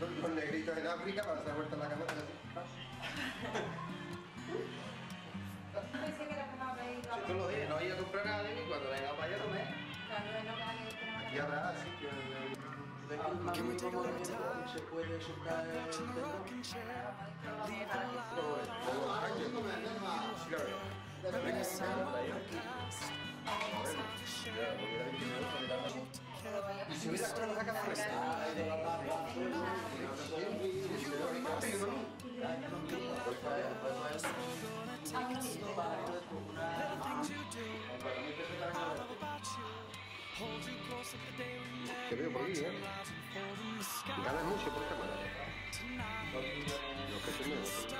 Los negritos en África para hacer vuelta en la cama. Pensé que era que no habéis ido a Si tú lo dices, no voy a comprar nada de mí cuando venga para allá a comer. Claro, es lo que hay que tener. Aquí habrá sitio. Se puede soplar el tendón. Y si hubiera con la cara te veo por aquí, ganas mucho por cámara. Lo que tú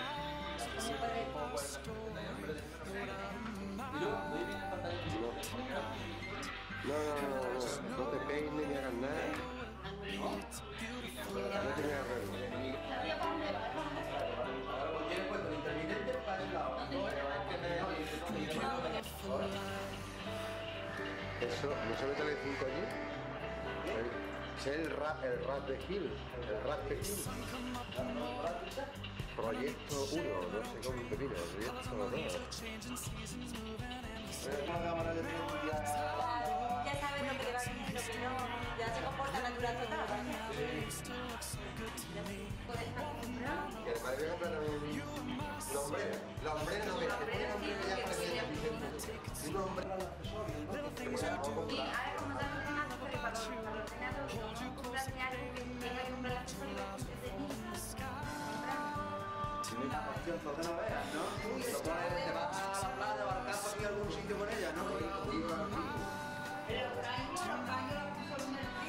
no te peines ni hagas nada. No te me arreglo. ¿Tienes puesto el intermitente para el lado? Eso, ¿no se mete el 5 allí? Es el rap de Gil. El rap de Gil. Proyecto 1, no sé cómo te digo, proyecto 2. Una cámara de tiempo ya... Ya sabes lo que te va a decir, lo que no, ya se comporta natural total. Puedes estar acostumbrado. Y además voy a comprar un hombre. La hombrera no me ya parecía un hombre. Y ahora como están ordenando, porque para los ordenados no compras ni algo que tenga que comprar las cosas de niños. Tiene una opción, entonces no veas, ¿no? Te vas a la playa, a barcar para ir a algún sitio con ella, ¿no? Pero por ahí no, los baños solo me